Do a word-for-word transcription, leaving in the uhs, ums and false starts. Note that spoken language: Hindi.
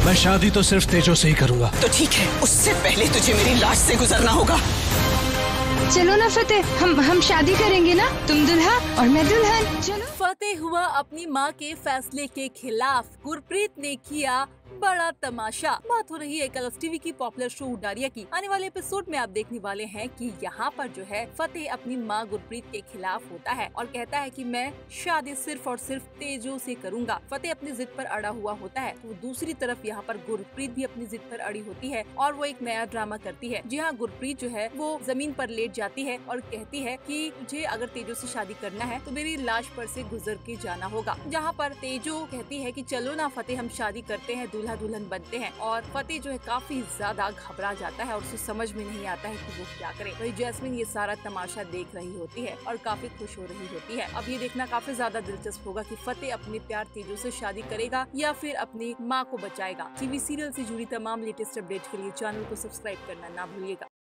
मैं शादी तो सिर्फ तेजो से ही करूंगा। तो ठीक है, उससे पहले तुझे मेरी लाश से गुजरना होगा। चलो ना फतेह, हम हम शादी करेंगे ना, तुम दुल्हा और मैं दुल्हन। चलो। फतेह हुआ अपनी मां के फैसले के खिलाफ, गुरप्रीत ने किया बड़ा तमाशा। बात हो रही है कलर्स टीवी की पॉपुलर शो उडारिया की। आने वाले एपिसोड में आप देखने वाले हैं कि यहाँ पर जो है फतेह अपनी माँ गुरप्रीत के खिलाफ होता है और कहता है कि मैं शादी सिर्फ और सिर्फ तेजो से करूंगा। फतेह अपनी जिद पर अड़ा हुआ होता है, तो दूसरी तरफ यहाँ पर गुरप्रीत भी अपनी जिद पर अड़ी होती है और वो एक नया ड्रामा करती है। जी हाँ, गुरप्रीत जो है वो जमीन पर लेट जाती है और कहती है कि मुझे अगर तेजो से शादी करना है तो मेरी लाश पर से गुजर के जाना होगा। जहाँ पर तेजो कहती है कि चलो ना फतेह, हम शादी करते हैं, दूल्हा दुल्हन बनते हैं। और फतेह जो है काफी ज्यादा घबरा जाता है और उसे समझ में नहीं आता है कि वो क्या करे। वही जैस्मिन ये सारा तमाशा देख रही होती है और काफी खुश हो रही होती है। अब ये देखना काफी ज्यादा दिलचस्प होगा कि फतेह अपने प्यार तेजो से शादी करेगा या फिर अपनी माँ को बचाएगा। टीवी सीरियल से जुड़ी तमाम लेटेस्ट अपडेट के लिए चैनल को सब्सक्राइब करना ना भूलिएगा।